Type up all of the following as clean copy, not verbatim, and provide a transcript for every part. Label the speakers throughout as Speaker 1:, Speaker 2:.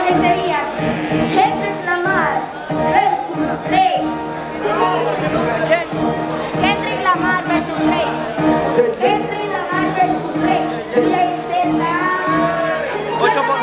Speaker 1: sería Kendrick Lamar versus Drake. Kendrick Lamar versus Drake. Kendrick Lamar versus Drake. DJ César.
Speaker 2: 8 por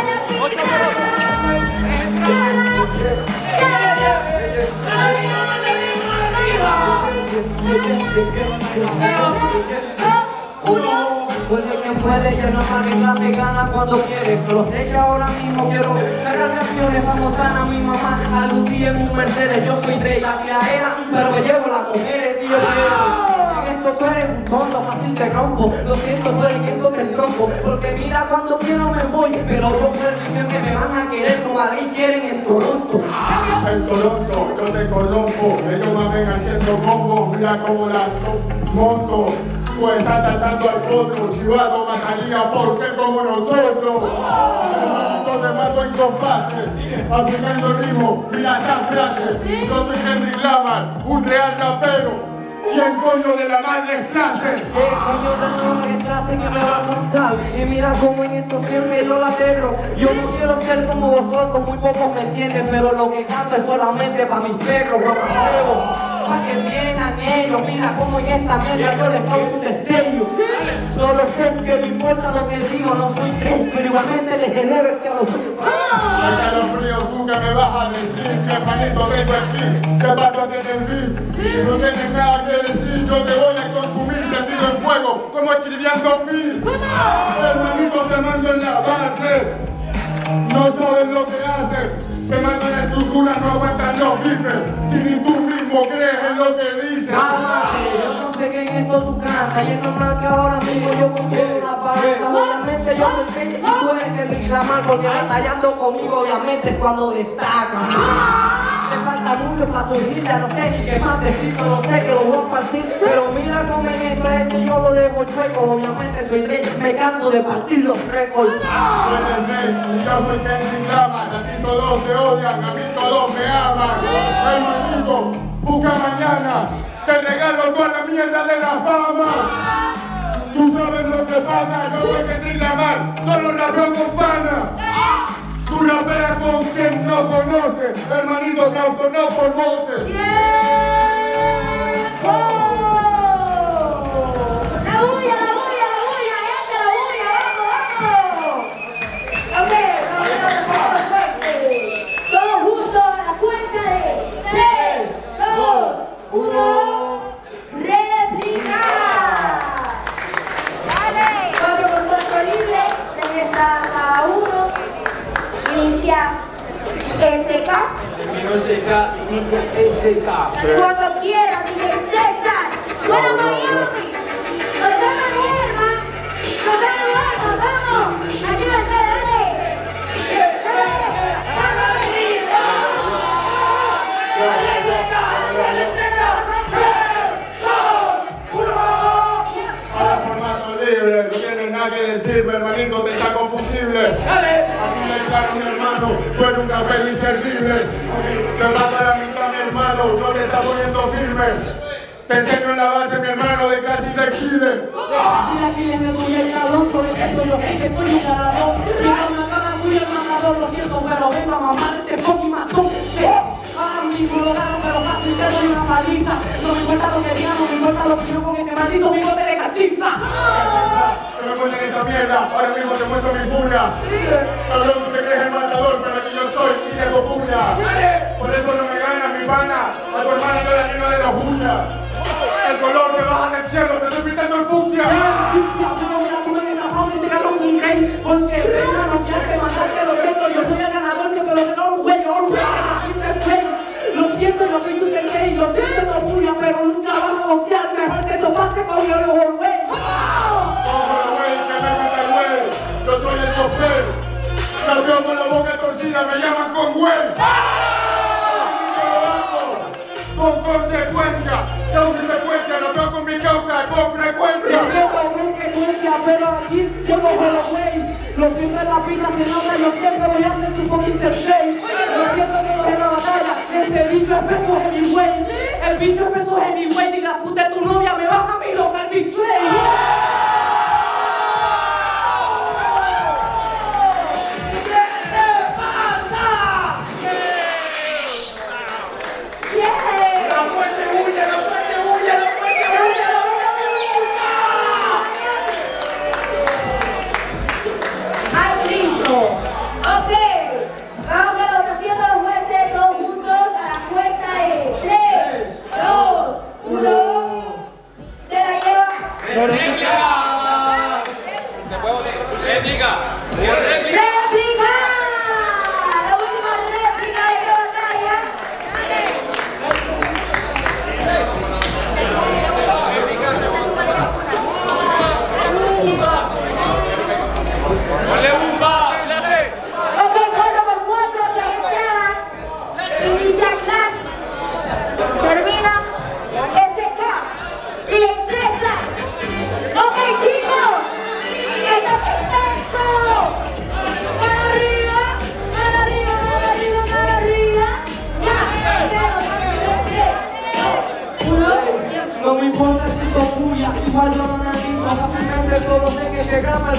Speaker 1: 1.
Speaker 3: Puede quien puede, y el normal que clase gana cuando quiere. Solo sé que ahora mismo quiero sacar reacciones para mostrar a mi mamá algún día en un Mercedes. Yo soy Drake, la tiradera, pero me llevo las mujeres y yo quiero. En esto tú eres un tonto, fácil te rompo. Lo siento, pero en esto te tronco. Porque mira cuando quiero me voy, pero yo dicen que me van a querer como Madrid quieren en Toronto.
Speaker 4: En Toronto, yo te corrompo. Ellos me ven haciendo combo, mira cómo las monto. Tú estás saltando al potro, chivado mataría por ser como nosotros. Hermanito te mato en compases, aplicando ritmo, mira estas frases. Yo soy Kendrick Lamar, un real rapero. ¿Quién coño de la madre es clase?
Speaker 3: Coño de la madre clase que me va a gustar. Y mira cómo en esto siempre yo la aterro. Yo no quiero ser como vosotros, muy pocos me entienden. Pero lo que canto es solamente para mis perros, para que entiendan ellos. Mira cómo en esta mierda yo les causo un destello. Solo sé que no importa lo que digo, no soy Drake, pero igualmente les genero el calofrío.
Speaker 4: Frío, tú que me vas a decir que hermanito vengo aquí, que pato a tener si no tienes nada que decir, yo te voy a consumir prendido en fuego, como escribiendo film. Hermanito te mando en la base, no sabes lo que haces, te mando en estructuras, no aguantan los bifes, si ni tú mismo crees en lo que dices.
Speaker 3: Yo no sé que en esto tú cantas, y es normal que ahora mismo yo controlo la balanza. Obviamente yo soy Drake y tú eres Kendrick Lamar, porque batallando conmigo obviamente es cuando destacan. Me falta mucho para surgir, ya no sé ni qué más decir, no sé que lo voy a partir. Pero mira cómo en esto es que yo lo dejo chueco, obviamente soy Drake, me canso de partir los récords.
Speaker 4: Tú eres Drake y yo soy Kendrick Lamar, a ti todos se odian, a mí todos me aman. Hermanito, busca mañana, te regalo toda la mierda de la fama. Tú sabes lo que pasa, yo soy Kendrick Lamar, solo rapeo con pana. Tú rapeas con quien no conoce, hermanito canto no por voces.
Speaker 1: ¡Tiempo! ¡La bulla, la bulla, la bulla! ¡Gente, la bulla! ¡Vamos, vamos! Ok, vamos a hacer todos juntos a la cuenta de 3, 2, 1. ¡Réplica! ¡Vale! 4 por 4 libre, ahí está cada uno. Inicia SK.
Speaker 3: Inicia SK.
Speaker 1: Cuando quiera, DJ César. Bueno, Miami. Nos vemos, Herma. Nos vemos, vamos. Aquí va a estar, dale. ¡Vamos, arriba!
Speaker 4: Ahora formato libre, no tienes nada que decirme, hermanito, te está confusible. Aquí me declaro mi hermano, tú eres un rapero inservible. Te mato a la mitad, mi hermano, no te está poniendo firme. Te enseño en la base, mi hermano, de clase y de Chile.
Speaker 3: Mira que le doy el Alonso, de esto yo sé que soy un ganador. Y no me gana muy el ganador, lo siento, pero vengo a mamar este fucking matón. Ahora mismo lo gano, pero fácil te doy una paliza. No me importa lo que digan, no me importa lo que yo con ese maldito bigote de catiza.
Speaker 4: No me ponen esta mierda, ahora mismo te muestro mi furia. Cabrón, tú te crees el matador, pero aquí yo soy y tengo furia. Por eso no me ganas, mi pana. A tu hermana yo la lleno de locura. El color que baja del cielo, te estoy pintando en fucsia.
Speaker 3: Pero mira, tú me dejas fácil, te gano un rey. Porque reina no quiere matarte, lo siento, yo soy el ganador, que lo ganó un güey, yo lo siento, yo soy tu rey, lo siento, no furia, pero nunca vas a confiar, mejor te topaste con el güey.
Speaker 4: Yo soy el chofer, campeón con la boca torcida, me llaman con güey. Con consecuencia, causa y secuencia, no veo con mi causa, con frecuencia.
Speaker 3: Pero aquí yo no juego güey. Lo siento en la pista, se nota, yo siempre voy a hacer tu fucking surface. Lo siento que en la batalla, este bicho es peso heavyweight. El bicho es peso heavyweight y la puta de tu novia me baja a mi local Big Play.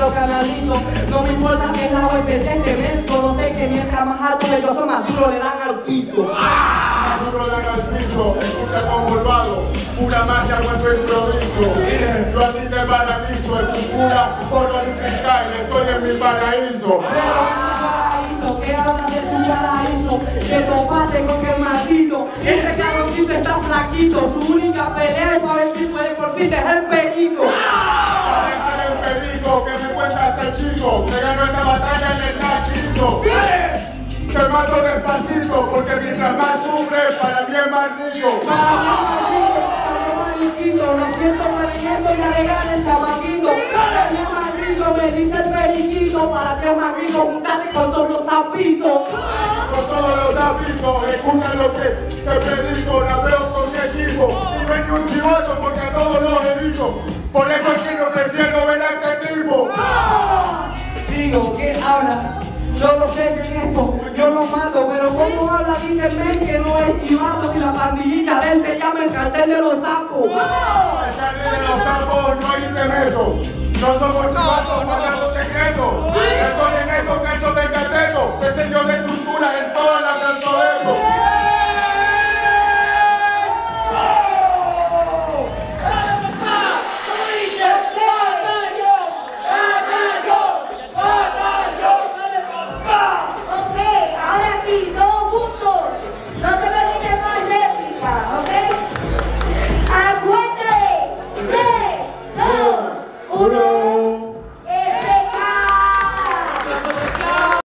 Speaker 3: lo canalizo. No me importa que la OPC esté menso. No sé que mientras más alto el oso, más duro le dan al piso.
Speaker 4: Más duro le dan al piso, escucha como volvado. Pura magia, nuestro improviso. Yo a ti te paralizo, en tu cura, por el cristal, estoy en mi paraíso.
Speaker 3: ¿Qué hablas de tu paraíso? Que topaste con el maldito. Ese cabroncito está flaquito. Su única pelea es para ver si puede por fin dejar el perico.
Speaker 4: Dejar el perico, que me cuenta este chico. Que ganó esta batalla en el cachito. Te mato despacito, porque mientras más sufre, para mí es más rico.
Speaker 3: Lo siento mariquito y alegar el chamaquito. Para ti es más rico, me dice el periquito. Para ti es más rico, juntate con todos los zapitos.
Speaker 4: Con todos los zapitos, escucha lo que te predico. La veo con mi equipo y no hay ni un chivato porque a todos los evito. Por eso es que no prefiero ver a este tipo.
Speaker 3: Digo, ¿qué habla? Yo lo sé que en esto yo lo mato, pero ¿cómo habla? Dicen men que no es chivato si la pandillita de él se llama el cartel de los sapos.
Speaker 4: El cartel de los sapos no hay te meto. No somos chivatos, guardando secretos. Estoy en esto que esto te cartel.